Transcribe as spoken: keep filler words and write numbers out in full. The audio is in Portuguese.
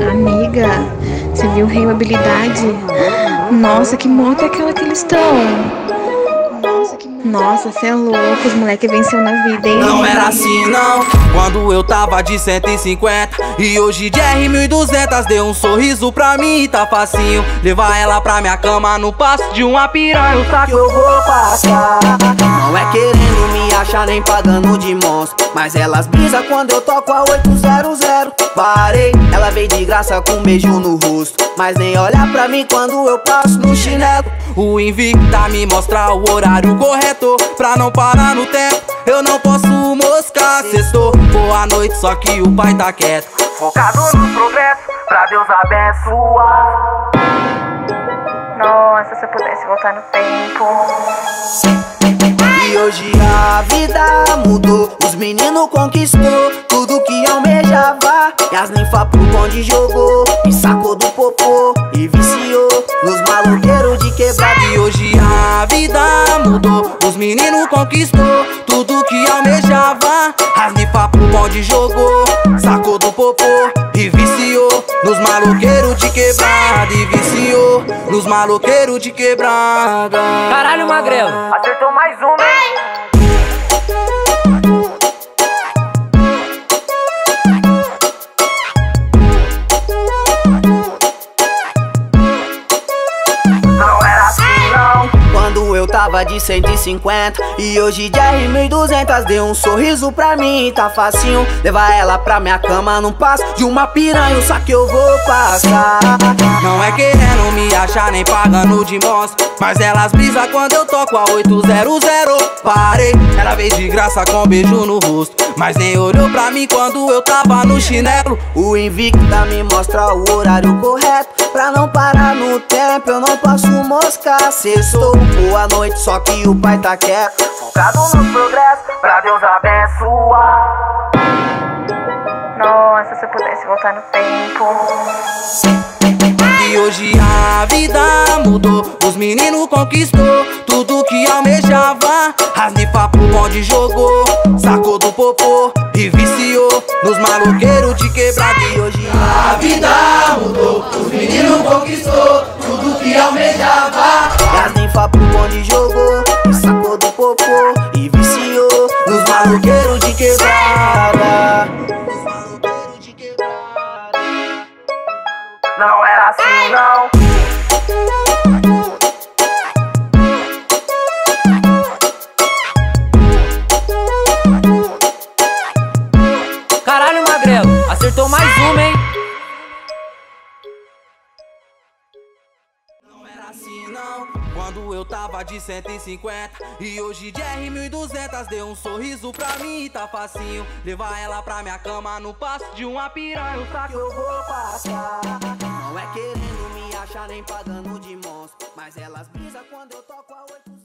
Amiga, você viu o Rei Habilidade? Nossa, que moto é aquela que eles estão? Nossa, cê é louco, os moleque venceu na vida, hein? Não era assim não, quando eu tava de cento e cinquenta. E hoje de R mil e duzentos deu um sorriso pra mim e tá facinho levar ela pra minha cama no passo de uma piranha. O saco eu vou passar. Não é querendo me achar nem pagando de monstro, mas elas brisa quando eu toco a oitocentos. Parei, ela veio de graça com um beijo no rosto, mas nem olha pra mim quando eu passo no chinelo. O Invicta me mostra o horário correto pra não parar no tempo. Eu não posso moscar, sextou, boa noite, só que o pai tá quieto, focado no progresso, pra Deus abençoar. Nossa, se eu pudesse voltar no tempo. E hoje a vida mudou, os meninos conquistou tudo que almejava, e as ninfas pro bonde jogou, e sacou do popô e viciou nos maloqueiros de quebrada. E hoje a vida mudou, os meninos conquistou tudo que almejava, as ninfas pro bonde jogou, sacou do popô e viciou nos maloqueiros de quebrada, e viciou nos maloqueiros de quebrada. Caralho, Magrelo, acertou mais um, hein? Eu tava de cento e cinquenta e hoje de R mil e duzentos deu um sorriso pra mim e tá facinho levar ela pra minha cama num passo de uma piranha, só que eu vou passar. Não é querendo me achar nem pagando de monstro, mas elas brisa quando eu toco a oitocentos. Parei, ela veio de graça com um beijo no rosto, mas nem olhou pra mim quando eu tava no chinelo. O Invicta me mostra o horário correto pra não parar no tempo, eu não posso moscar. Sextou, boa noite, só que o pai tá quieto, focado no progresso, pra Deus abençoar. Nossa, se eu pudesse voltar no tempo. E hoje a vida mudou, os meninos conquistou tudo que almejava, as ninfas pro bonde jogou, sacou do popô e viciou nos maloqueiros de quebrada. E hoje a vida mudou, os meninos conquistou tudo que almejava, e as ninfas pro bonde jogou, sacou do popô e viciou nos maloqueiros de quebrada. Não era assim não. Caralho, Magrelo, acertou mais uma, hein? Não era assim não, quando eu tava de cento e cinquenta e hoje de R mil e duzentos deu um sorriso pra mim e tá facinho levar ela pra minha cama no passo de uma piranha. O saco eu vou passar. Não é querendo me achar nem pagando de monstro, mas elas brisa quando eu toco a oito.